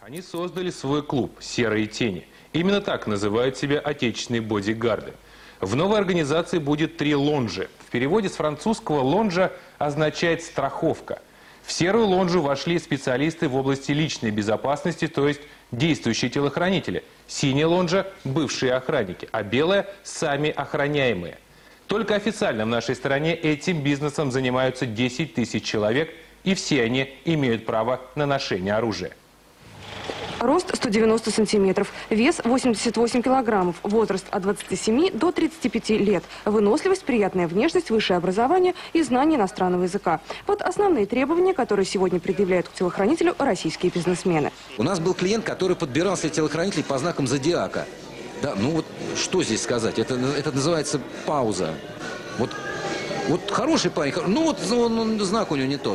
Они создали свой клуб «Серые тени». Именно так называют себя отечественные бодигарды. В новой организации будет 3 лонжи. В переводе с французского «лонжа» означает «страховка». В серую лонжу вошли специалисты в области личной безопасности, то есть действующие телохранители. Синяя лонжа – бывшие охранники, а белая – сами охраняемые. Только официально в нашей стране этим бизнесом занимаются 10 тысяч человек, и все они имеют право на ношение оружия. Рост 190 сантиметров, вес 88 килограммов, возраст от 27 до 35 лет, выносливость, приятная внешность, высшее образование и знание иностранного языка. Вот основные требования, которые сегодня предъявляют к телохранителю российские бизнесмены. У нас был клиент, который подбирал себе телохранителей по знакам зодиака. Да, ну вот что здесь сказать? Это называется пауза. Вот хороший парень, ну вот он, знак у него не тот.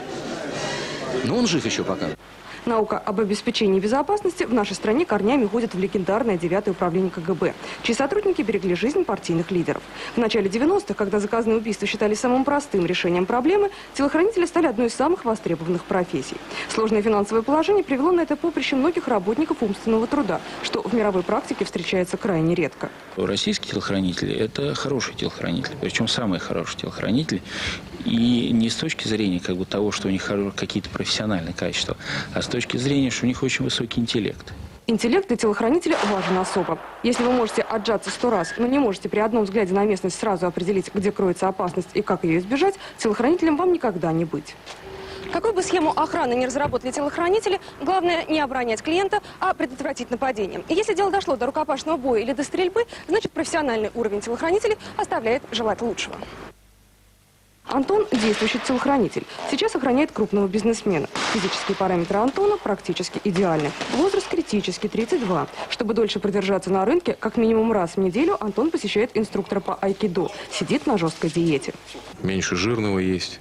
Но он жив еще пока. Наука об обеспечении безопасности в нашей стране корнями уходит в легендарное 9-е управление КГБ, чьи сотрудники берегли жизнь партийных лидеров. В начале 90-х, когда заказные убийства считались самым простым решением проблемы, телохранители стали одной из самых востребованных профессий. Сложное финансовое положение привело на это поприще многих работников умственного труда, что в мировой практике встречается крайне редко. Российские телохранители – это хорошие телохранители, причем самые хорошие телохранители. И не с точки зрения того, что у них какие-то профессиональные качества, а с точки зрения, что у них очень высокий интеллект. Интеллект для телохранителя важен особо. Если вы можете отжаться 100 раз, но не можете при одном взгляде на местность сразу определить, где кроется опасность и как ее избежать, телохранителем вам никогда не быть. Какую бы схему охраны не разработали телохранители, главное не оборонять клиента, а предотвратить нападение. И если дело дошло до рукопашного боя или до стрельбы, значит профессиональный уровень телохранителей оставляет желать лучшего. Антон – действующий телохранитель. Сейчас охраняет крупного бизнесмена. Физические параметры Антона практически идеальны. Возраст критический – 32. Чтобы дольше продержаться на рынке, как минимум раз в неделю Антон посещает инструктора по айкидо. Сидит на жесткой диете. Меньше жирного есть,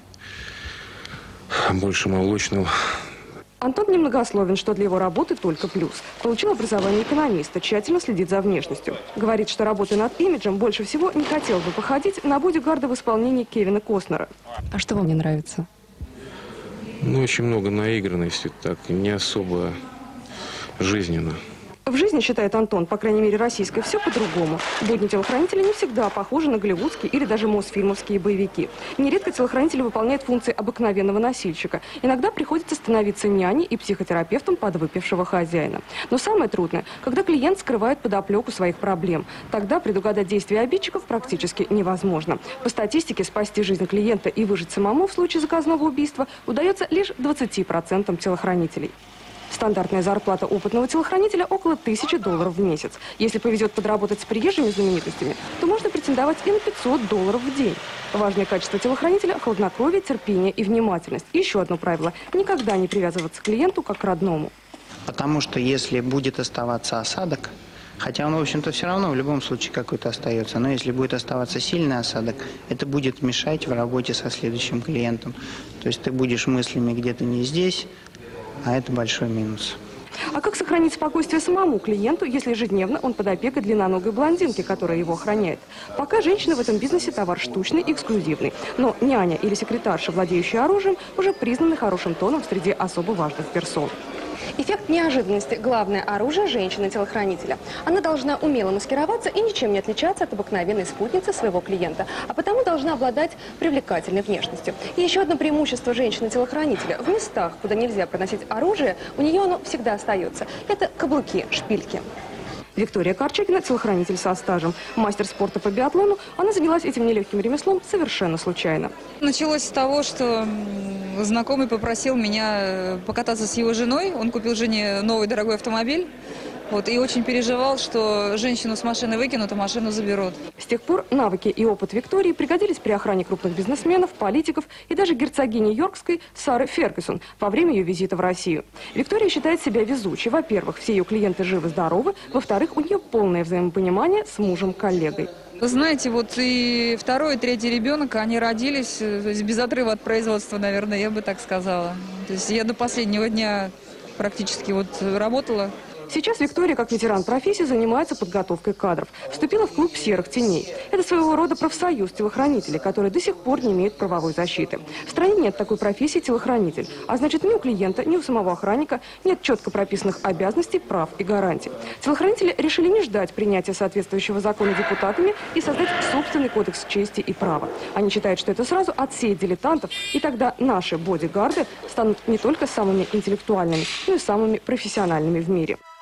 больше молочного. Антон немногословен, что для его работы только плюс. Получил образование экономиста, тщательно следит за внешностью. Говорит, что работая над имиджем, больше всего не хотел бы походить на бодигарда в исполнении Кевина Костнера. А что вам не нравится? Ну, очень много наигранности, так не особо жизненно. В жизни, считает Антон, по крайней мере российской, все по-другому. Будни телохранителя не всегда похожи на голливудские или даже мосфильмовские боевики. Нередко телохранитель выполняет функции обыкновенного носильщика. Иногда приходится становиться няней и психотерапевтом подвыпившего хозяина. Но самое трудное, когда клиент скрывает подоплеку своих проблем. Тогда предугадать действия обидчиков практически невозможно. По статистике, спасти жизнь клиента и выжить самому в случае заказного убийства удается лишь 20% телохранителей. Стандартная зарплата опытного телохранителя около $1000 в месяц. Если повезет подработать с приезжими знаменитостями, то можно претендовать и на $500 в день. Важное качество телохранителя – хладнокровие, терпение и внимательность. И еще одно правило – никогда не привязываться к клиенту как к родному. Потому что если будет оставаться осадок, хотя он, в общем-то, все равно в любом случае какой-то остается, но если будет оставаться сильный осадок, это будет мешать в работе со следующим клиентом. То есть ты будешь мыслями где-то не здесь, а это большой минус. А как сохранить спокойствие самому клиенту, если ежедневно он под опекой длинноногой блондинки, которая его охраняет? Пока женщина в этом бизнесе товар штучный и эксклюзивный. Но няня или секретарша, владеющая оружием, уже признаны хорошим тоном среди особо важных персон. Эффект неожиданности – главное оружие женщины-телохранителя. Она должна умело маскироваться и ничем не отличаться от обыкновенной спутницы своего клиента, а потому должна обладать привлекательной внешностью. И еще одно преимущество женщины-телохранителя – в местах, куда нельзя проносить оружие, у нее оно всегда остается. Это каблуки, шпильки. Виктория Корчагина – телохранитель со стажем. Мастер спорта по биатлону, она занялась этим нелегким ремеслом совершенно случайно. Началось с того, что знакомый попросил меня покататься с его женой. Он купил жене новый дорогой автомобиль. И очень переживал, что женщину с машины выкинут, а машину заберут. С тех пор навыки и опыт Виктории пригодились при охране крупных бизнесменов, политиков и даже герцогини Йоркской Сары Фергюсон во время ее визита в Россию. Виктория считает себя везучей. Во-первых, все ее клиенты живы-здоровы. Во-вторых, у нее полное взаимопонимание с мужем-коллегой. Вы знаете, и второй, и третий ребенок, они родились без отрыва от производства, наверное, я бы так сказала. То есть я до последнего дня практически работала. Сейчас Виктория, как ветеран профессии, занимается подготовкой кадров. Вступила в клуб «Серых теней». Это своего рода профсоюз телохранителей, который до сих пор не имеет правовой защиты. В стране нет такой профессии телохранитель. А значит, ни у клиента, ни у самого охранника нет четко прописанных обязанностей, прав и гарантий. Телохранители решили не ждать принятия соответствующего закона депутатами и создать собственный кодекс чести и права. Они считают, что это сразу отсеет дилетантов, и тогда наши бодигарды станут не только самыми интеллектуальными, но и самыми профессиональными в мире.